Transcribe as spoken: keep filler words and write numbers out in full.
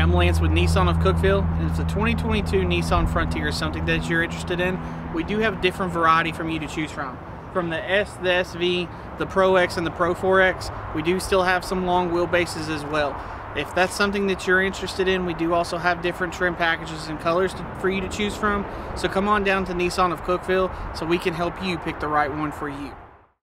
I'm Lance with Nissan of Cookeville, and if the twenty twenty-two Nissan Frontier is something that you're interested in, we do have a different variety from you to choose from. From the S, the S V, the Pro X, and the Pro four X, we do still have some long wheelbases as well. If that's something that you're interested in, we do also have different trim packages and colors to, for you to choose from. So come on down to Nissan of Cookeville so we can help you pick the right one for you.